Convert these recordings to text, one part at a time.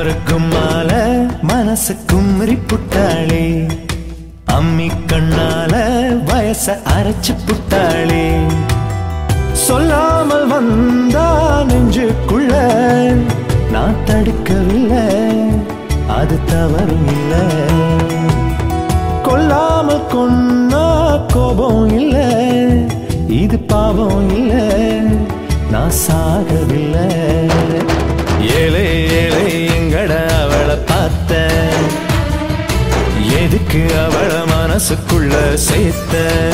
குமருக்கும் மால மனசு குமரி புட்டாளே, அம்மி கண்ணால வயச அரைச்சு புட்டாளே. சொல்லாமல் வந்தா நெஞ்சுக்குள்ள நான் தடுக்கவில்லை, அது தவறும் இல்லை. கொல்லாமல் கொன்னா கோபம் இல்லை, இது பாவம் இல்லை, நான் சாகவில்லை. ஏழை ஏழை எங்கட அவளை பார்த்த, எதுக்கு அவளை மனசுக்குள்ள சேர்த்த.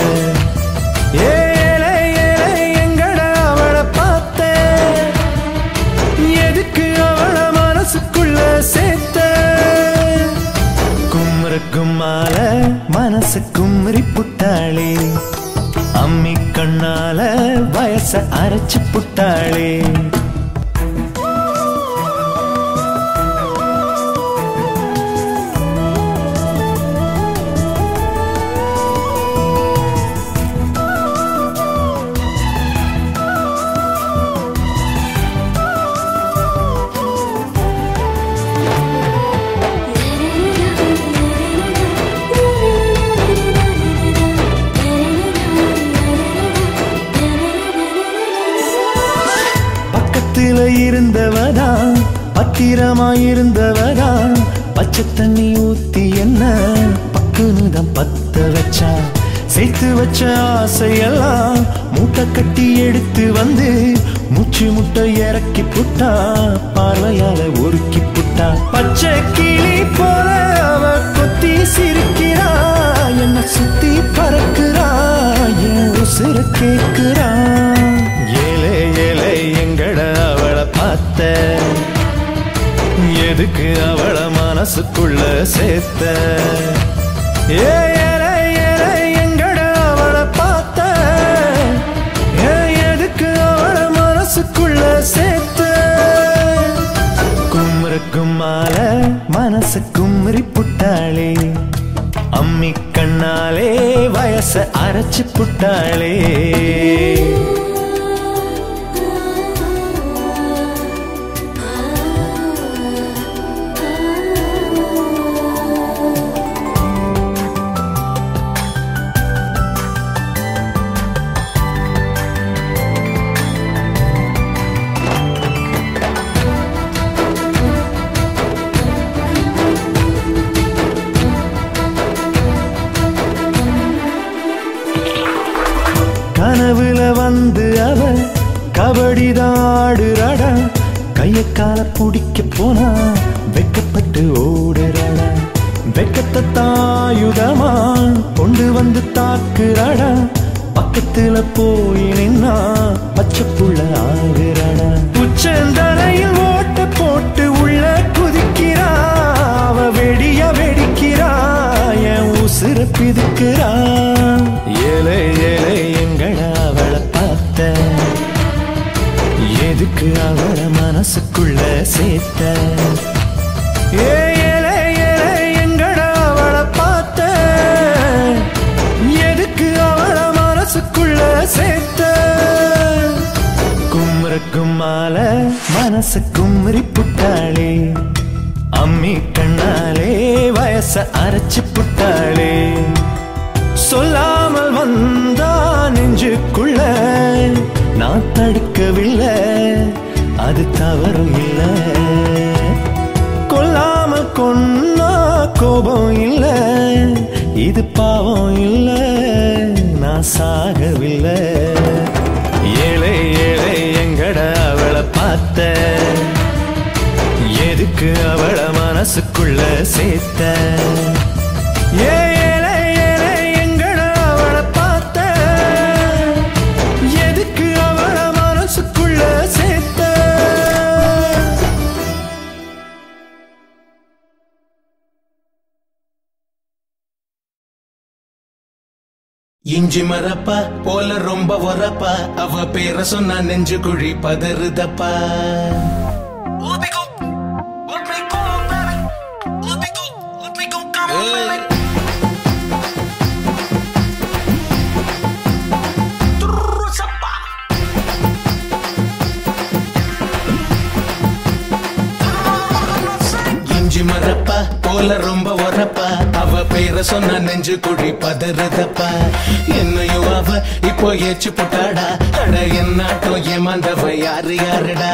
ஏழை ஏழை எங்கட அவளை பார்த்த, எதுக்கு அவளை மனசுக்குள்ள சேர்த்த. குமருக்கும் மால மனசு குமரி புட்டாளே, அம்மி கண்ணால வயச அரைச்சு புட்டாளே. இருந்தவதான் பத்திரமாயிருந்தவதான், பச்சை தண்ணி ஊத்தி என்ன பக்குனுதான் பத்த வச்சா. சேர்த்து வச்ச ஆசையெல்லாம் மூட்டை கட்டி எடுத்து வந்து மூச்சு முட்டை இறக்கி புட்டா, பார்வையால உருக்கி புட்டா. பச்சை கிளி போல அவ கொத்தி சிரிக்கிறா, என்ன சுத்தி பறக்குறா, என் உசுர கேக்குறா. ஏழை ஏழை எங்கட அவளை பார்த்த, எதுக்கு அவளை மனசுக்குள்ள சேர்த்த. ஏழை ஏழை எங்கட அவளை பார்த்த, எதுக்கு அவளை மனசுக்குள்ள சேர்த்த. குமருக்கும் மால மனசு குமரி புட்டாளே, அம்மி கண்ணாலே வயச அரைச்சு புட்டாளே. கனவுல வந்து அவ கபடிதான் ஆடுறாடா, கைய கால பிடிக்க போனா வெக்கப்பட்டு ஓடுறாடா. வெக்கத்தை தாயுதமா கொண்டு வந்து தாக்குறாடா, பக்கத்துல போய் நின்னா பச்சை புள்ள ஆகுறாடா. உச்சந்தரையில் ஓட்ட போட்டு உள்ள குதிக்கிறா, அவ வெடியா வெடிக்கிறா, என் உசுர பிதுக்கிறா. ஏழை ஏழை எங்கட அவளை பார்த்த, எதுக்கு அவளை மனசுக்குள்ள சேர்த்த. ஏழை ஏழை எங்கட அவளை பார்த்த, எதுக்கு அவளை மனசுக்குள்ள சேர்த்த. குமருக்கும் மால மனசு குமரி புட்டாளே, அம்மி கண்ணாலே வயச அரைச்சு புட்டாளே. சொல்லாமல் வந்தா நெஞ்சுக்குள்ள நான் தடுக்கவில்லை, அது தவறும் இல்லை. கொல்லாமல் கொன்னா கோபம் இல்லை, இது பாவம் இல்லை, நான் சாகவில்லை. ஏழை ஏழை எங்கட அவளை பார்த்த, எதுக்கு அவளை மனசுக்குள்ள சேர்த்த. ஏழை ஏழை எங்கட அவளை பார்த்த, எதுக்கு அவளை மனசுக்குள்ள சேர்த்த. இஞ்சி மரப்பா போல ரொம்ப வரப்பா, அவ பேர சொன்னா நெஞ்சு குழி பதறுதப்பா. போல ரொம்ப உரப்பா அவ பேரை சொன்ன நெஞ்சு குழி பதறுதப்பா என்னையும் அவ இப்போ ஏச்சு போட்டாடா அட என்னாட்டம் ஏமாந்தவ யாரு யாருடா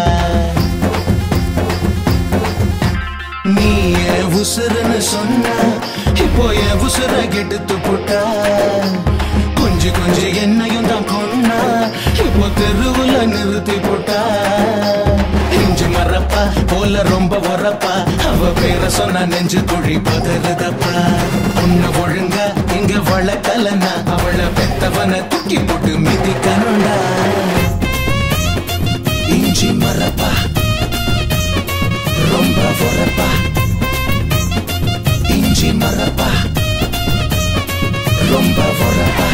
நீ உசுருன்னு சொன்னா இப்போ என் உசுர கெடுத்து போட்டா கொஞ்சி கொஞ்சி என்னையும் தான் கொன்னா இப்போ தெருவுல நிறுத்தி போட்டா இஞ்சி மரப்பா போல ரொம்ப உரப்பா அவ பேரை சொன்ன நெஞ்சு குழி பதறுதப்பா உன்னை ஒழுங்கா இங்க வளர்க்கலன்னா அவளை பெத்தவனை தூக்கி போட்டு மிதிக்கணும்டா இஞ்சி மரப்பா ரொம்ப உரப்பா இஞ்சி மரப்பா ரொம்ப உரப்பா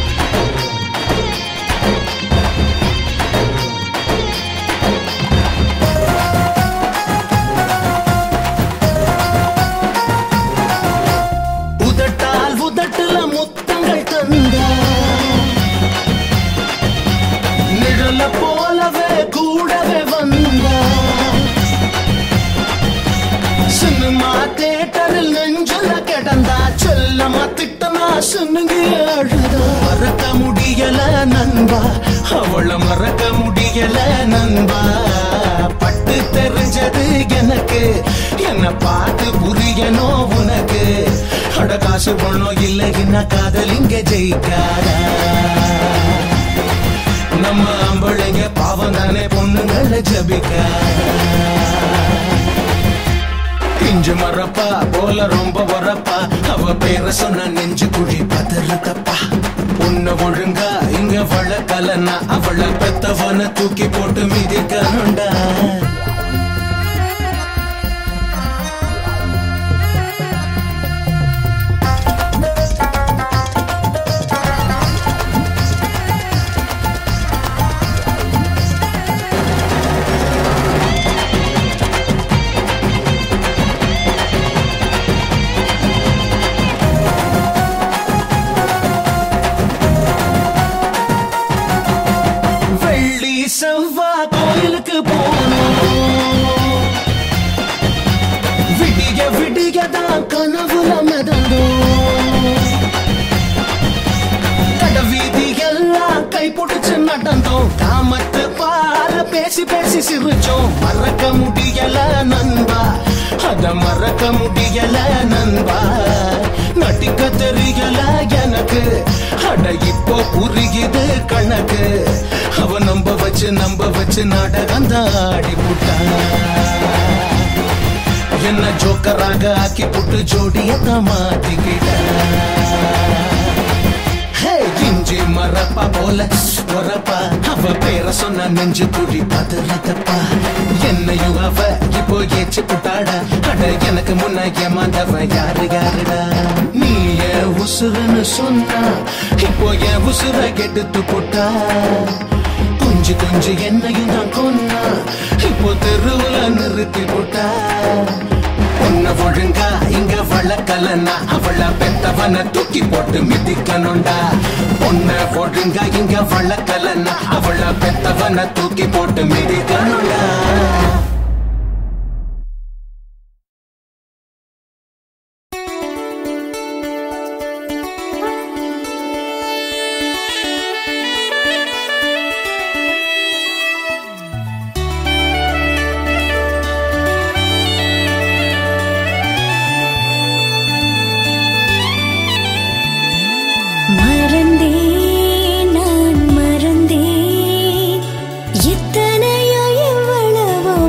உதட்டால் உதட்டுல முத்தங்கள் தந்தா நிழல போலவே கூடவே வந்தா சினிமா தியேட்டரில் நெஞ்சுல கிடந்தா செல்லமா திட்டமா சின்னுங்க அழுதா மறக்க முடியல நண்பா அவளை மறக்க முடியல நண்பா பட்டு தெரிஞ்சது எனக்கு என்ன பார்த்து புரியணும் உனக்கு அட காசு பணம் இல்லைன்னா காதல் இங்க ஜெயிக்காதா நம்ம ஆம்பளைங்க பாவம் தானே பொண்ணுங்களை ஜபிக்கா இஞ்சு மரப்பா போல ரொம்ப உரப்பா அவ பேரை சொன்ன நெஞ்சு குழி பதறுதப்பா உன்னை ஒழுங்கா இங்க வளர்க்கலன்னா அவளை பெத்தவனை தூக்கி போட்டு மிதிக்கணும்டா செவ்வா கோயிலுக்கு போனோம் விடிய விடியதான் கனவுல மிதந்தோம் கடவீதி எல்லாம் கை பிடிச்சு நடந்தோம் காமத்து பால பேசி பேசி சிரிச்சோம் மறக்க முடியல நண்பா அத மறக்க முடியல நண்பா நடிக்க தெரியல எனக்கு அட இப்போ புரியுது கணக்கு அவ நம்ப வச்சு நாடகம் ஆடி புட்டா என்ன ஜோக்கராக ஆக்கி புட்டு ஜோடியத்தான் மாத்திக்கிட்ட இஞ்சி மரப்பா போல உரப்பா அவ பேரை சொன்ன நெஞ்சு குழி பதறுதப்பா என்னையும் அவ இப்போ ஏச்சு புட்டாடா அட எனக்கு முன்ன ஏமாந்தவ யாரு யாருடா நீ என் உசுருன்னு சொன்னா இப்போ என் உசுர கெடுத்து போட்டா கொஞ்சி கொஞ்சி என்னையும் தான் கொன்னா இப்போ தெருவுல நிறுத்தி போட்டா உன்னை ஒழுங்கா இங்க வளர்க்கலன்னா அவளை பெத்தவனை தூக்கி போட்டு மிதிக்கணும்டா உன்னை ஒழுங்கா இங்க வளர்க்கலன்னா அவளை பெத்தவனை தூக்கி போட்டு மிதிக்கணும்டா மறந்தேன் நான் மறந்தேன் எத்தனையோ எவ்வளவோ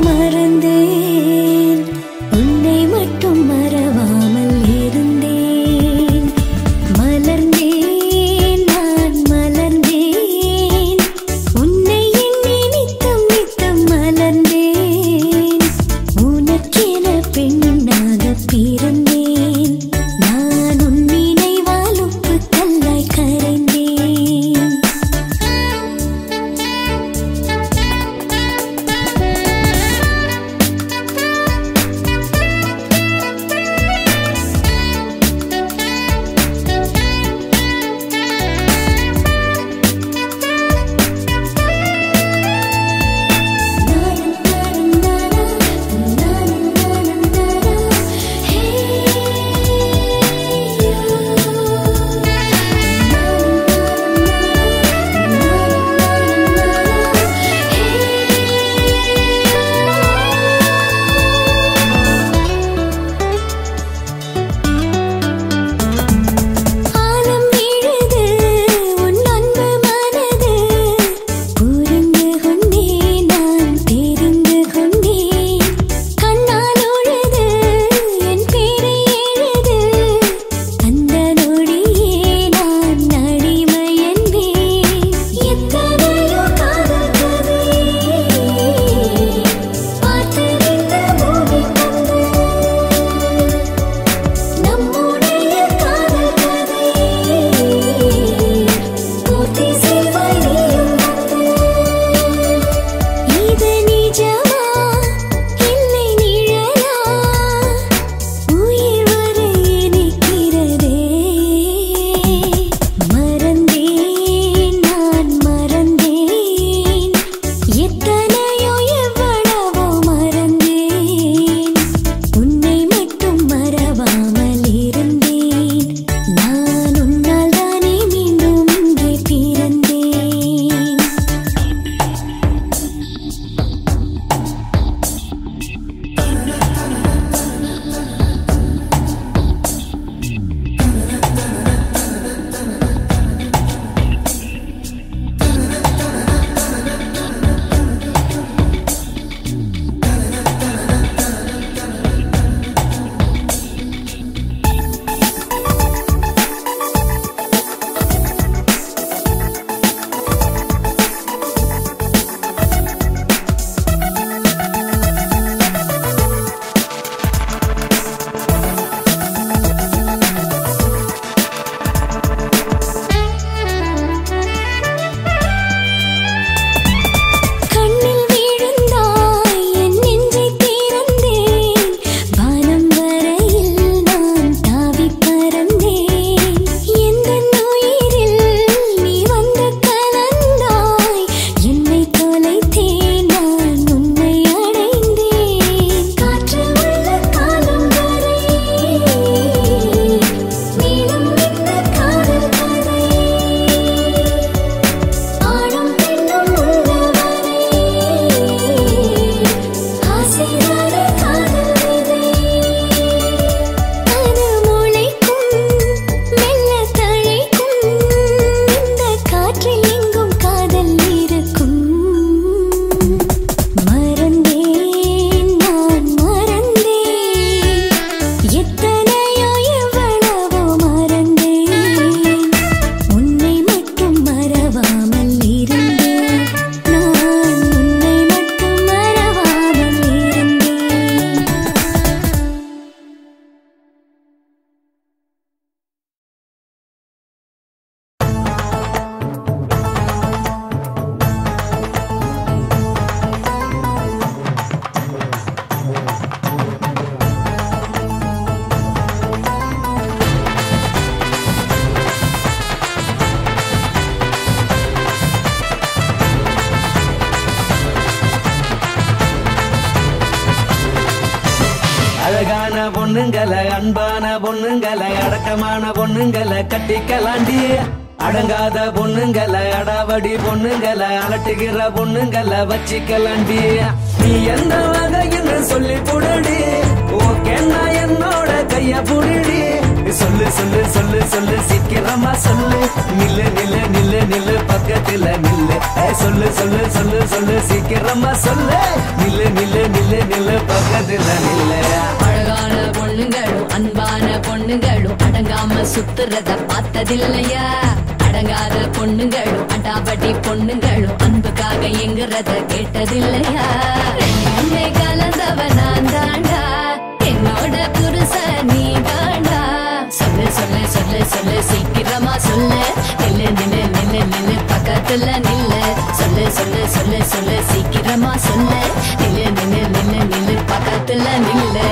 அழகான பொண்ணுங்களை அன்பான பொண்ணுங்களை அடக்கமான பொண்ணுங்களை கட்டிக்கலாண்டி அடங்காத பொண்ணுங்களை அடாவடி பொண்ணுங்களை அலட்டுகிற பொண்ணுங்களை வச்சிக்கலாண்டி நீ எந்த வகைன்னு சொல்லி புடடி ஓகேன்னா என்னோட கைய புடிடி சொல்லு சொல்லு சொல்லு சொல்லு சீக்கிரமா சொல்லு நில்லு நில்லு நில்லு நில்லு பக்கத்துல நில்லு சொல்லு சொல்லு சொல்லு சொல்லு சீக்கிரமா சொல்லு நில்லு நில்லு நில்லு நில்லு பக்கத்துல நில்லு அழகான பொண்ணுங்களும் அன்பான பொண்ணுங்களும் அடங்காம சுத்துறத பார்த்ததில்லையா அடங்காத பொண்ணுங்களும் அடாபடி பொண்ணுங்களும் அன்புக்காக எங்குறத கேட்டதில்லையா ரெண்டுமே கலந்தவ நான் தாண்டா என்னோட புருஷ நீ தாண்டா சொல்லு சொல்லு சொல்லு சொல்லு சீக்கிரமா சொல்லு நில்லு நில்லு நில்லு நில்லு பக்கத்துல நில்லு சொல்லு சொல்லு சொல்லு சொல்லு சீக்கிரமா சொல்லு நில்லு நில்லு நில்லு நில்லு பக்கத்துல நில்லு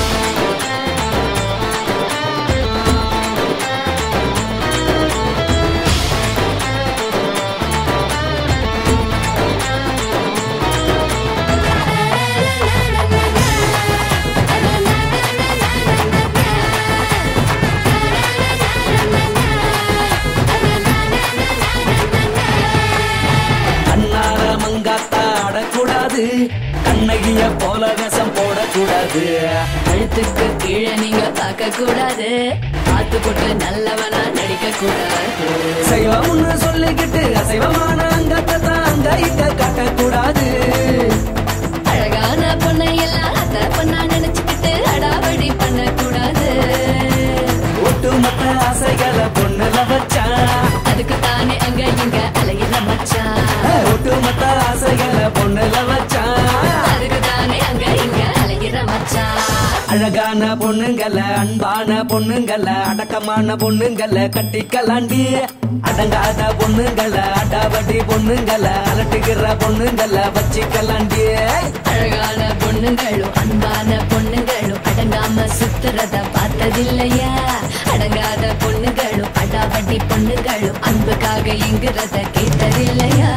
கண்ணகிய போல விஷம் போடக்கூடாது கழுத்துக்கு கீழே நீங்க பார்க்க கூடாது பார்த்து போட்டு நல்லவனா நடிக்க கூடாது சைவம்னு சொல்லிக்கிட்டு அசைவமான அங்கத்தை தான் அங்க இங்க காட்டக்கூடாது அழகான பொண்ணை எல்லாம் அத்த பொண்ணா நினைச்சுக்கிட்டு அடாவடி பண்ண கூடாது ஒட்டுமொத்த ஆசைகளை பொண்ணுல வச்சா அதுக்கு தானே அங்க இங்க அலையிற மச்சான் ஒட்டுமொத்த ஆசைகளை பொண்ணுல வச்சா அதுக்கு தானே அங்க இங்க அலையிற மச்சான் அழகான பொண்ணுங்களை அன்பான பொண்ணுங்களை அடக்கமான பொண்ணுங்களை கட்டிக்கலாண்டி அடங்காத பொண்ணுங்களை அடாவடி பொண்ணுங்களை அலட்டுகிற பொண்ணுங்களை வச்சிக்கலாண்டி அழகான பொண்ணுங்களும் அன்பான பொண்ணுங்களும் அடங்காம சுத்துறத பார்த்ததில்லையா அடங்காத பொண்ணுங்களும் அடாவடி பொண்ணுங்களும் அன்புக்காக எங்குறத கேட்டதில்லையா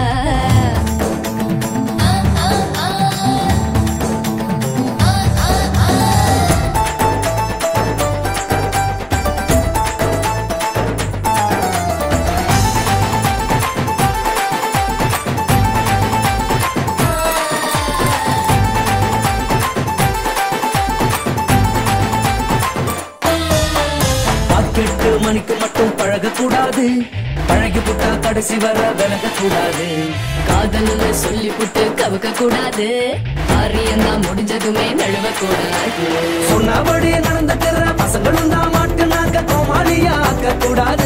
மணிக்கு மட்டும் பழகக்கூடாது பழகி புட்டா கடைசி வர விலக கூடாது காதல்னு சொல்லி புட்டு கவுக்க கூடாது காரியம்தான் முடிஞ்சதுமே நழுவ கூடாது சொன்னபடி நடந்துக்கிற பசங்களும் தான் மாட்டுனாக்க கோமாளியா ஆக்க கூடாது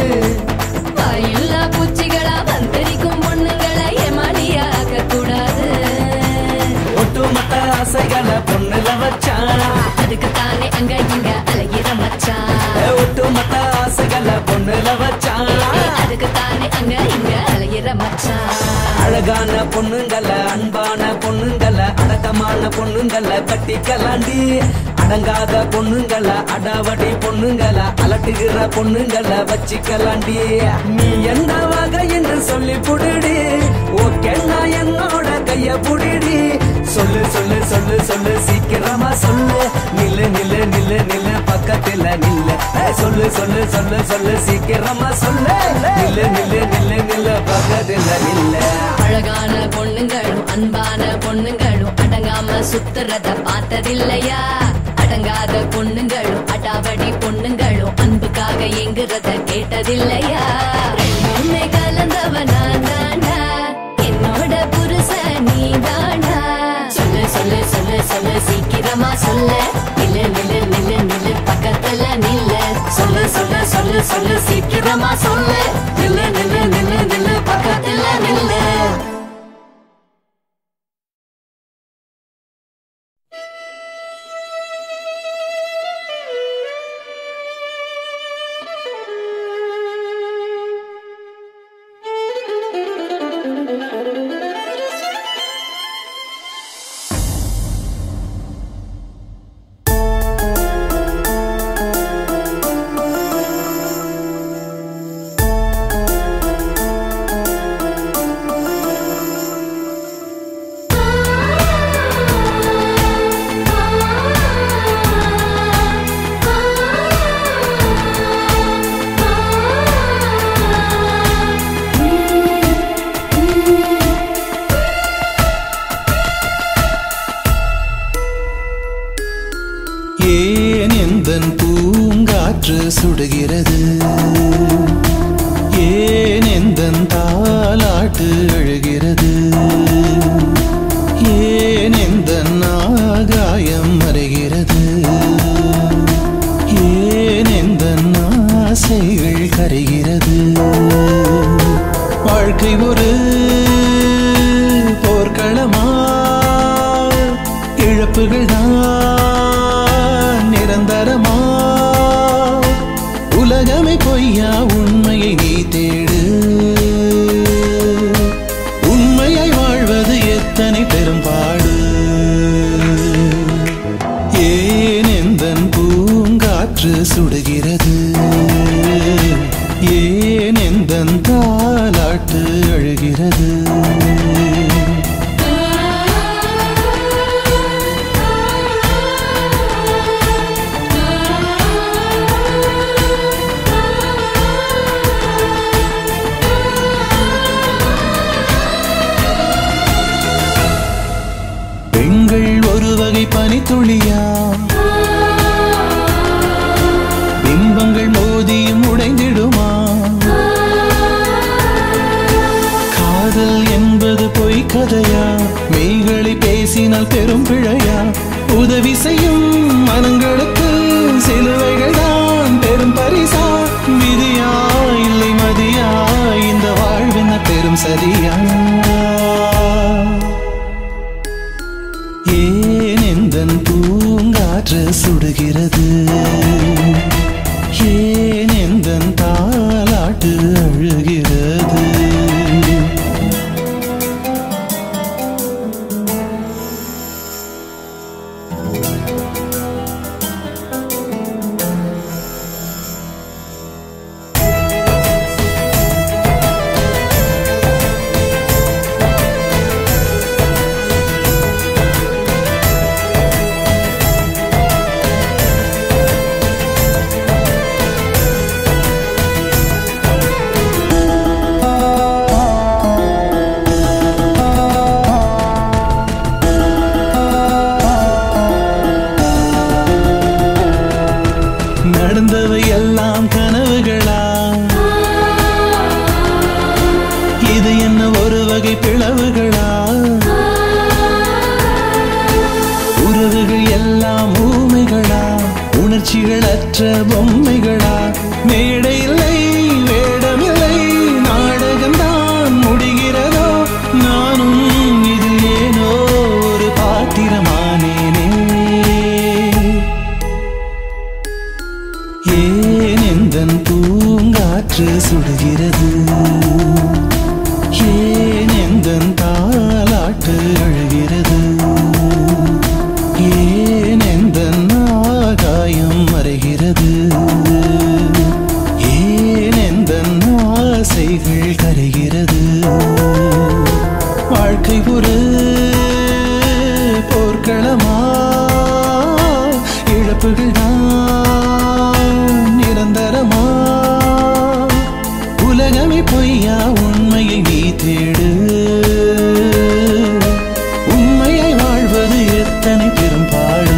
வாயில்லா பூச்சிகளா வந்தரிக்கும் பொண்ணுங்களை ஏமாளியா ஆக்க கூடாது ஒட்டுமொத்த ஆசைகளை பொண்ணுல வச்சா அதுக்கு தானே அங்க இங்க அலையிற மச்சான் ஒட்டுமொத்த ஆசைகளை பொண்ணுல வச்சா அதுக்கு தானே அங்க இங்க அலையிற மச்சான் அழகான பொண்ணுங்களை அன்பான பொண்ணுங்களை அடக்கமான பொண்ணுங்களை கட்டிக்கலாண்டி அடங்காத பொண்ணுங்களை அடாவடி பொண்ணுங்களை அலட்டுகிற பொண்ணுங்களை வச்சிக்கலாண்டி நீ எந்த வகை என்று சொல்லி புடிடி ஓகேன்னா என்னோட கைய புடிடி சொல்லு சொல்லு சொல்லு சொல்லு சீக்கிரமா சொல்லு நில்லு நில்லு நில்லு நில்லு பக்கத்துல நில்லு சொல்லு சொல்லு சொல்லு சொல்லு சீக்கிரமா சொல்லு நில்லு நில்லு நில்லு நில்லு பக்கத்துல நில்லு அழகான பொண்ணுங்களும் அன்பான பொண்ணுங்களும் அடங்காம சுத்துறத பார்த்ததில்லையா அடங்காத பொண்ணுங்களும் அடாவடி பொண்ணுங்களும் அன்புக்காக எங்குறத கேட்டதில்லையா ரெண்டுமே கலந்தவ நான் தாண்டா என்னோட புருஷ நீ தாண்டா சொல்லு சொல்லு சொல்லு சொல்லு சீக்கிரமா சொல்லு நில்லு நில்லு நில்லு நில்லு பக்கத்துல நில்லு சொல்லு சொல்லு சொல்லு சொல்லு சீக்கிரமா சொல்லு நில்லு நில்லு நில்லு நில்லு பக்கத்துல நில்லு எந்தன் பூங்காற்று சுடுகிறது ஏன் எந்தன் தாலாட்டு அழுகிறது ஏன் எந்தன் ஆகாயம் மறைகிறது ஏன் எந்தன் ஆசைகள் கரைகிறது வாழ்க்கை ஒரு போர்க்களமா இழப்புகள் தான் நிரந்தரமா உலகமே பொய்யா உண்மையை நீ தேடு உண்மையை வாழ்வது எத்தனை பெரும்பாடு ஏன் எந்தன் பூங்காற்று சுடுகிறது ஏன் எந்தன் தாலாட்டு அழுகிறது பனித்துளியா பிம்பங்கள் மோதியும் உடைந்திடுமா காதல் என்பது பொய் கதையா மெய்களை பேசினால் பெரும் பிழையா உதவி செய்யும் மனங்களுக்கு சிலுவைகள் தான் பெரும் பரிசா விதியா இல்லை மதியா இந்த வாழ்வின பெரும் சரியா ஏன் எந்தன் பூங்காற்று சுடுகிறது ஏன் எந்தன் தாலாட்டு அழுகிறது நடந்தவை எல்லாம் கனவுகளா இது என்ன ஒரு வகை பிளவுகளா உறவுகள் எல்லாம் ஊமைகளா உணர்ச்சிகள் அற்ற பொம்மைகளா மேடை இல்லை வேடமில்லை நாடகம்தான் முடிகிறதோ நானும் இதில் ஏனோ ஒரு பாத்திரமானேனே ஏன் எந்தன் பூங்காற்று சுடுகிறது ஏன் எந்தன் தாலாட்டு அழுகிறது ஏன் எந்தன் ஆகாயம் மறைகிறது ஏன் எந்தன் ஆசைகள் கரைகிறது வாழ்க்கை ஒரு போர்க்களமா இழப்புகள் நிரந்தரமா உலகமே பொய்யா உண்மையை நீ தேடு உண்மையை வாழ்வது எத்தனை பெரும்பாடு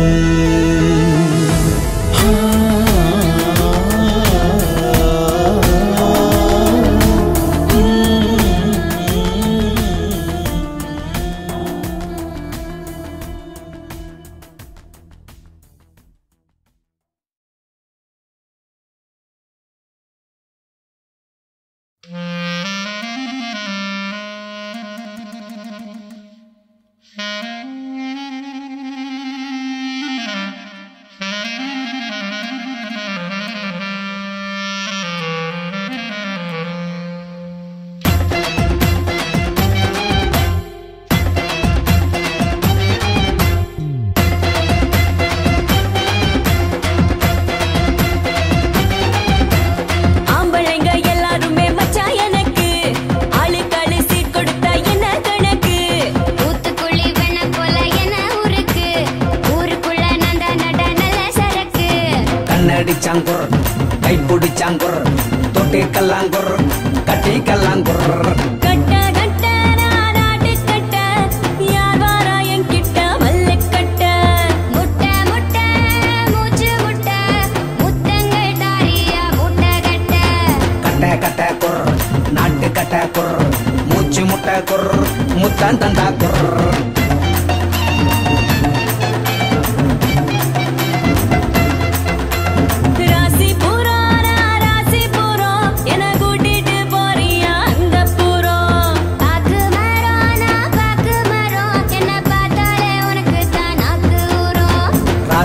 கண்ணடிச்சாங்குர் கைப்பிடிச்சாங்குர் தொட்டி கல்லாங்குர் கட்டி கல்லாங்குர் கட்ட கட்ட நானாட்டு கட்ட யார் வாரா என் கிட்ட மல்ல கட்ட முட்டை முட்டை மூச்சு முட்டை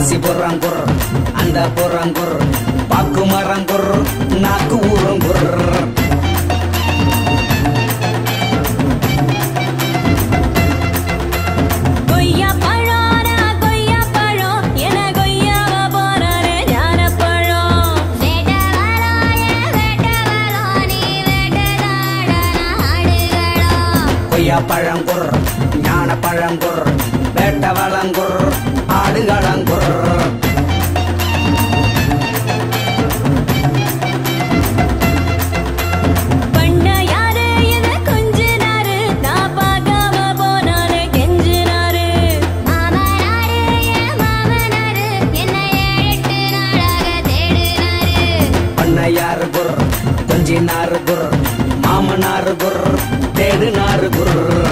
பாசி போறாங்குர் அந்த போறாங்குர் பாக்கு மரங்குர் நாக்கு ஊரங்குர் பழங்குர் ஞான பழங்குர் வேட்ட வளங்குர் ஆடுகளங்குர் பண்ணையாரு என கொஞ்சினாரு நான் பார்க்காம போனாரு கெஞ்சினாரு மாமனாரு என் மாமனாரு என்னை 7-8 நாளாக தேடினாரு பண்ணையாரு குர் கொஞ்சினாரு குர் மாமனாரு குர் தேடுனாரு குர்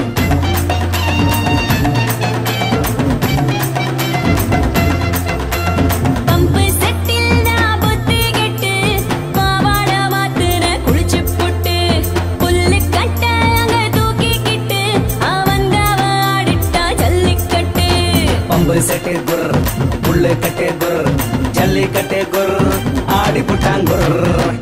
பம்பு செட்டில் நான் புத்தி கெட்டு பாவாட மாத்துற குளிச்சு புட்டு புல்லு கட்ட அங்க தூக்கிக்கிட்டு அவந்தாவ ஆடிட்டா ஜல்லிக்கட்டு பம்பு செட்டு குர் புல்லு கட்டே குர் ஜல்லிக்கட்டே குர் ஆடி புட்டாங்குர்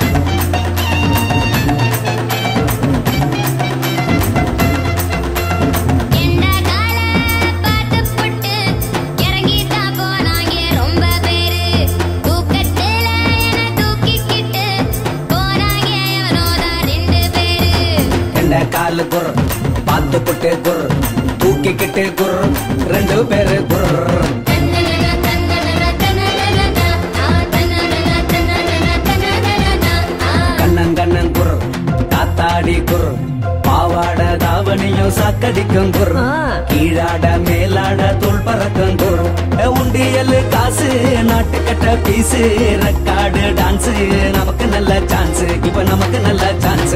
காலு குர் பாத்து புட்டு குர் தூக்கிக்கிட்டு குர் 2 பேரு குர் கண்ணன் கண்ணன் குர் காத்தாடி குர் பாவாட தாவணியும் சாக்கடிக்கும் குர் கீழாட மேலாட தோல் பறக்கும் குர் உண்டியல் காசு நாட்டுக்கட்ட பீசு ரெக்கார்டு டான்ஸ் நமக்கு நல்ல சான்ஸ் இப்ப நமக்கு நல்ல சான்ஸ்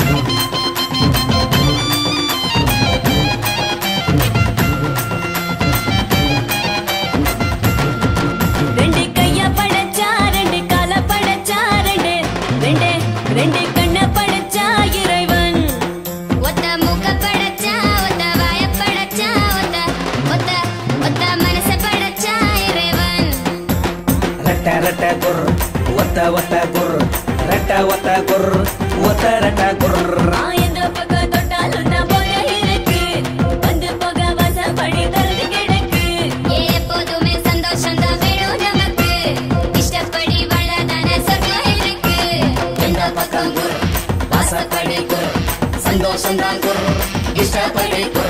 ரெண்டு கண்ண படைச்சா இறைவன் ஒத்த மூக்க படைச்சா ஒத்த வாய படைச்சா ஒத்த மனச படைச்சா இறைவன் ரெட்ட ரெட்ட குர் ஒத்த ஒத்த குர் ரெட்ட ஒத்த குர் ஒத்த ரெட்ட குர் எந்த பக்கம் தொட்டாலும் நான் போல இருக்கு வந்து போக வாசப்படி திறந்து கிடக்கு எப்போதுமே சந்தோஷம் தான் வேணும் நமக்கு இஷ்டப்படி வாழதான சொர்க்கம் இருக்கு எந்த பக்கம் குர் வாசப்படி குர் சந்தோஷம் தான் குர் இஷ்டப்படி குர்